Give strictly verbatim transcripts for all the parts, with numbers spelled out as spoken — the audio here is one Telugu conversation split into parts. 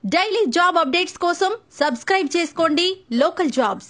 డైలీ జాబ్ అప్డేట్స్ కోసం సబ్స్క్రైబ్ చేసుకోండి లోకల్ జాబ్స్.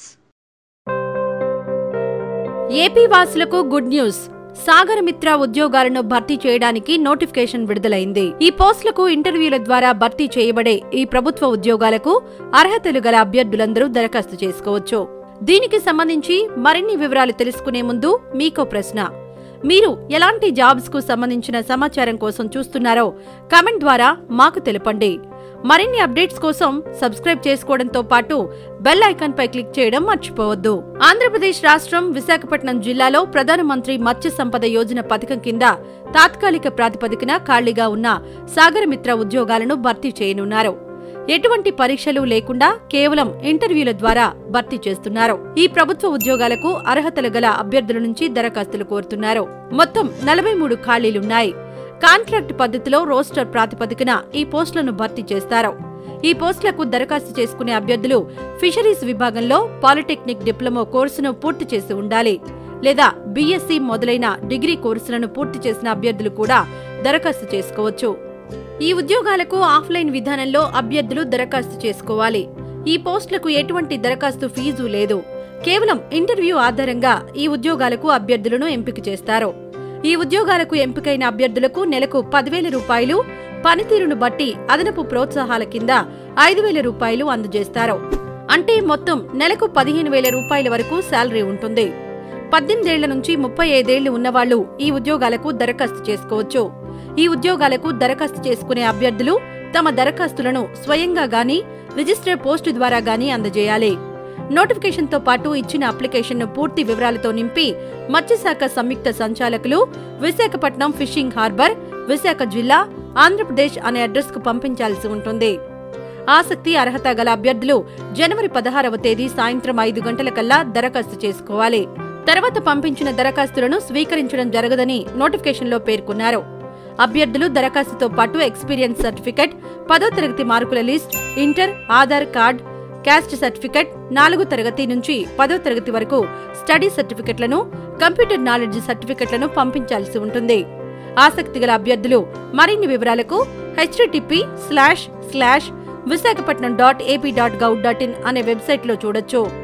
ఏపీ వాసులకు గుడ్ న్యూస్. సాగరమిత్ర ఉద్యోగాలను భర్తీ చేయడానికి నోటిఫికేషన్ విడుదలైంది. ఈ పోస్టులకు ఇంటర్వ్యూల ద్వారా భర్తీ చేయబడే ఈ ప్రభుత్వ ఉద్యోగాలకు అర్హతలు గల అభ్యర్థులందరూ దరఖాస్తు చేసుకోవచ్చు. దీనికి సంబంధించి మరిన్ని వివరాలు తెలుసుకునే ముందు మీకో ప్రశ్న. మీరు ఎలాంటి జాబ్స్ కు సంబంధించిన సమాచారం కోసం చూస్తున్నారో కామెంట్ ద్వారా మాకు తెలపండి. మరిన్ని అప్డేట్స్ కోసం సబ్స్క్రైబ్ చేసుకోవడంతో పాటు బెల్ ఐకాన్ పై క్లిక్ చేయడం మర్చిపోవద్దు. ఆంధ్రప్రదేశ్ రాష్ట్రం విశాఖపట్నం జిల్లాలో ప్రధానమంత్రి మత్స్య సంపద యోజన పథకం కింద తాత్కాలిక ప్రాతిపదికన ఖాళీగా ఉన్న సాగరమిత్ర ఉద్యోగాలను భర్తీ చేయనున్నారు. ఎటువంటి పరీక్షలు లేకుండా కేవలం ఇంటర్వ్యూల ద్వారా భర్తీ చేస్తున్నారు. ఈ ప్రభుత్వ ఉద్యోగాలకు అర్హతలు గల అభ్యర్థుల నుంచి దరఖాస్తులు కోరుతున్నారు. మొత్తం నలభై మూడు ఖాళీలున్నాయి. కాంట్రాక్ట్ పద్ధతిలో రోస్టర్ ప్రాతిపదికన ఈ పోస్టులను భర్తీ చేస్తారు. ఈ పోస్టులకు దరఖాస్తు చేసుకునే అభ్యర్థులు ఫిషరీస్ విభాగంలో పాలిటెక్నిక్ డిప్లొమా కోర్సును పూర్తి చేసి ఉండాలి, లేదా బీఎస్సీ మొదలైన డిగ్రీ కోర్సులను పూర్తి చేసిన అభ్యర్థులు కూడా దరఖాస్తు చేసుకోవచ్చు. ఈ ఉద్యోగాలకు ఆఫ్లైన్ విధానంలో అభ్యర్థులు దరఖాస్తు చేసుకోవాలి. ఈ పోస్టులకు ఎటువంటి దరఖాస్తు ఫీజు లేదు. కేవలం ఇంటర్వ్యూ ఆధారంగా ఈ ఉద్యోగాలకు అభ్యర్థులను ఎంపిక చేస్తారు. ఈ ఉద్యోగాలకు ఎంపికైన అభ్యర్థులకు నెలకు పదివేల రూపాయలు, పనితీరును బట్టి అదనపు ప్రోత్సాహాల కింద ఐదు వేల రూపాయలు అందజేస్తారు. అంటే మొత్తం నెలకు పదిహేను వేల రూపాయల వరకు శాలరీ ఉంటుంది. పద్దెనిమిదేళ్ల నుంచి ముప్పై ఐదేళ్లు ఉన్నవాళ్లు ఈ ఉద్యోగాలకు దరఖాస్తు చేసుకోవచ్చు. ఈ ఉద్యోగాలకు దరఖాస్తు చేసుకునే అభ్యర్థులు తమ దరఖాస్తులను స్వయంగా గానీ రిజిస్టర్ పోస్టు ద్వారా గానీ అందజేయాలి. నోటిఫికేషన్ తో పాటు ఇచ్చిన అప్లికేషన్ ను పూర్తి వివరాలతో నింపి మత్స్యశాఖ సంయుక్త సంచాలకులు, విశాఖపట్నం ఫిషింగ్ హార్బర్, విశాఖ జిల్లా, ఆంధ్రప్రదేశ్ అనే అడ్రస్ కు పంపించాల్సి ఉంటుంది. ఆసక్తి, అర్హత గల అభ్యర్థులు జనవరి పదహారవ తేదీ సాయంత్రం ఐదు గంటల కల్లా దరఖాస్తు చేసుకోవాలి. తర్వాత పంపించిన దరఖాస్తులను స్వీకరించడం జరగదని నోటిఫికేషన్లో పేర్కొన్నారు. అభ్యర్థులు దరఖాస్తుతో పాటు ఎక్స్పీరియన్స్ సర్టిఫికెట్, పదో తరగతి మార్కుల list, inter, Aadhaar card, caste certificate, నాలుగో తరగతి నుంచి పదో తరగతి వరకు స్టడీ సర్టిఫికెట్లను, కంప్యూటర్ నాలెడ్జ్ సర్టిఫికెట్లను పంపించాల్సి ఉంటుంది. ఆసక్తి గల అభ్యర్థులు మరిన్ని వివరాలకు http slash slash Visakhapatnam dot AP dot gov dot in అనే వెబ్సైట్లో చూడొచ్చు.